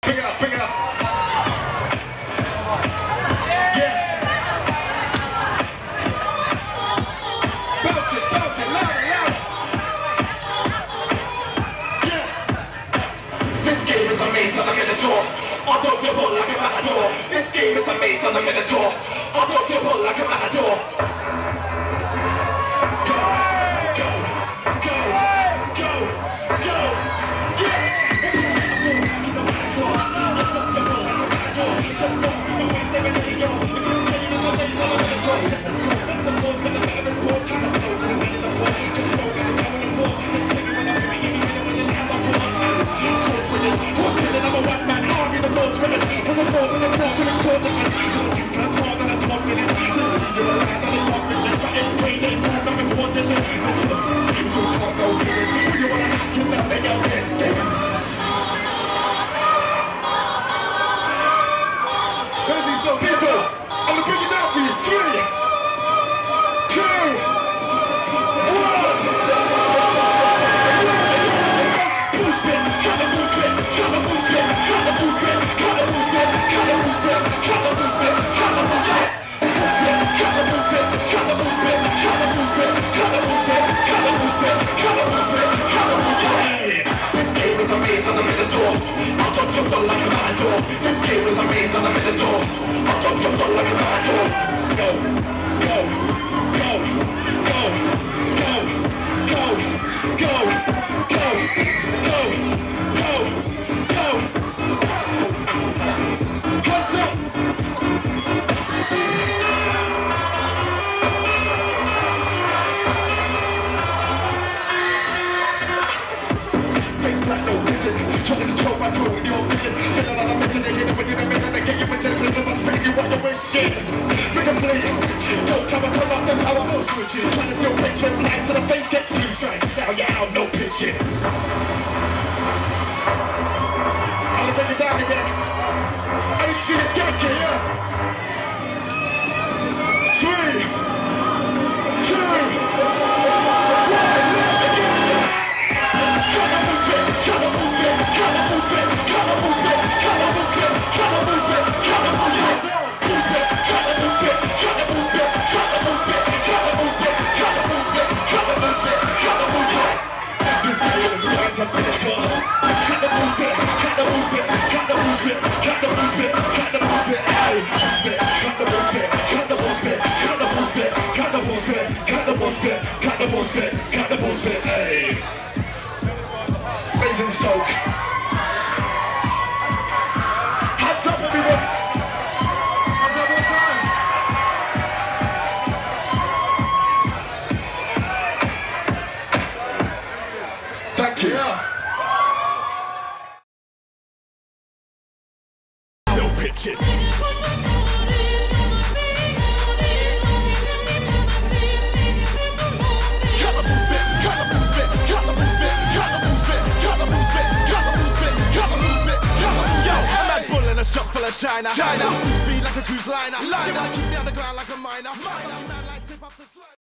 Bring it up, bring it up. Bounce it, louder, louder. Yeah. This game is a maze and I'm in the door. I'll dog your bull like a matador. This game is a maze and I'm in the door. I'll dog your bull like a matador. Basingstoke, people, I'm gonna bring it down for you. 3, 2, 1. BullSpit, cut the BullSpit, cut the BullSpit, cut the BullSpit, cut the BullSpit, cut the BullSpit, cut the BullSpit, cut the BullSpit, cut the BullSpit, cut the BullSpit, cut the BullSpit, cut the BullSpit, cut the BullSpit, cut the BullSpit, cut the BullSpit. This game is a maze and I'm in the door. I'll drop your bull like a matador. This game is a maze and I'm in the door. I'll drop your bull like a matador. Go, go, go, go, go, go, go, go, go, go, go. Hands up. Face black, no vision. Trying to control my crew with your vision. Get out of the mission, they hit it when you're in a minute. They get you into the bliss of my spin. You want to win shit. Bring them bleeding. Don't come and turn off the power. No switching. Trying to still face red flags to the face. Get 3 strikes. Shout you out, no pitching. I'm gonna bring it down again. I need to see the skank here, yeah? 3, 2, Cut the BullSpit, hey. Basingstoke. Hands up, everyone. Hands up all time. Thank you. No pitching. China, speed like a cruise liner. Keep me on the ground like a miner.